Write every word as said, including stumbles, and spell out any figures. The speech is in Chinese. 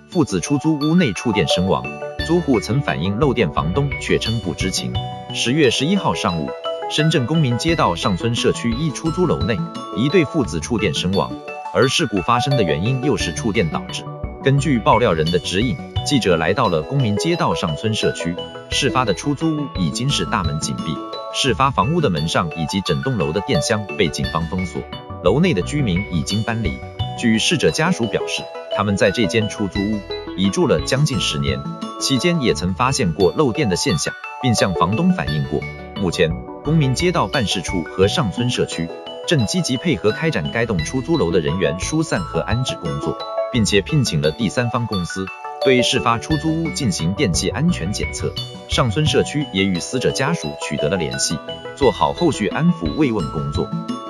父子出租屋内触电身亡，租户曾反映漏电，房东却称不知情。十月十一号上午，深圳公民街道上村社区一出租楼内，一对父子触电身亡，而事故发生的原因又是触电导致。根据爆料人的指引，记者来到了公民街道上村社区，事发的出租屋已经是大门紧闭，事发房屋的门上以及整栋楼的电箱被警方封锁，楼内的居民已经搬离。据逝者家属表示，他们在这间出租屋已住了将近十年，期间也曾发现过漏电的现象，并向房东反映过。目前，公民街道办事处和上村社区正积极配合开展该栋出租楼的人员疏散和安置工作，并且聘请了第三方公司对事发出租屋进行电气安全检测。上村社区也与死者家属取得了联系，做好后续安抚慰问工作。